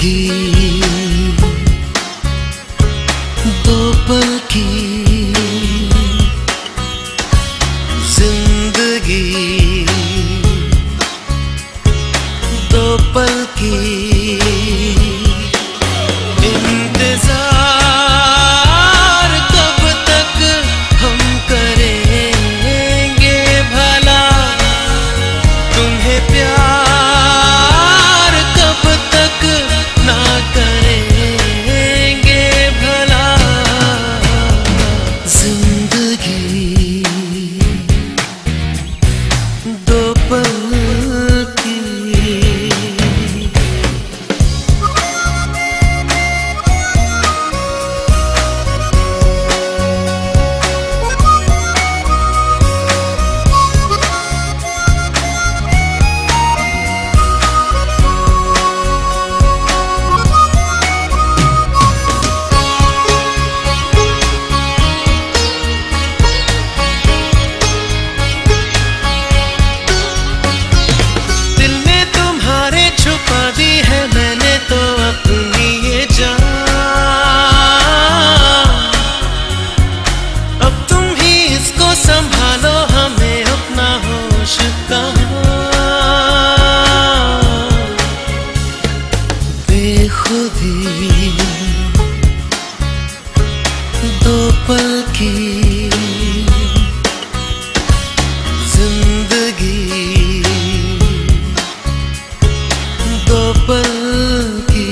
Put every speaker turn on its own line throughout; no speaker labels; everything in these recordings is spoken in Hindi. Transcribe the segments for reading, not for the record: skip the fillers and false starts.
दो पल की जिंदगी, दो पल की इंतजार कब तक हम करेंगे भला, तुम्हें प्यार कब तक ना करेंगे भला। जिंदगी दो पल की। संभालो हमें अपना होश कहाँ, बेखुदी दो पल की जिंदगी, दो पल की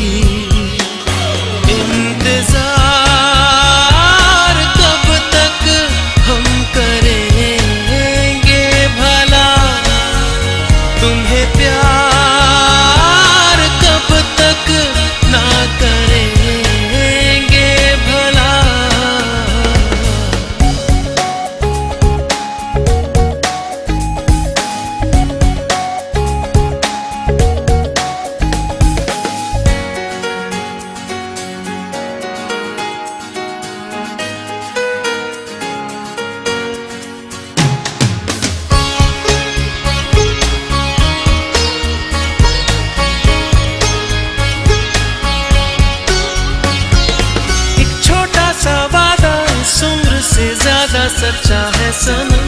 इंतजार कब तक हम करेंगे भला, तुम्हें प्यार कब तक ना करेंगे भला। ज्यादा सच्चा है सनम,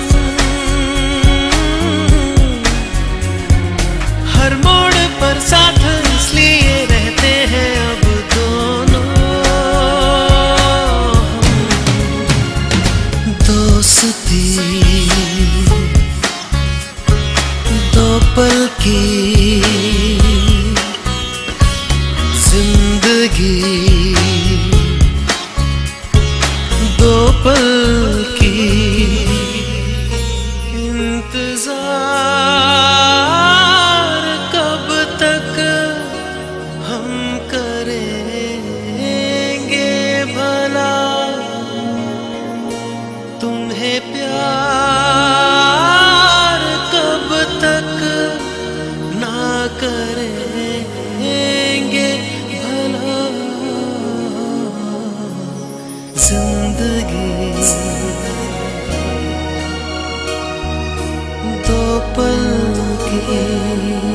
हर मोड़ पर साथ इसलिए रहते हैं अब दोनों। दोस्ती दो पल की जिंदगी, दो पल की इंतजार कब तक हम करेंगे भला, तुम्हें प्यार कब तक ना करेंगे भला। जिंदगी दो पल की।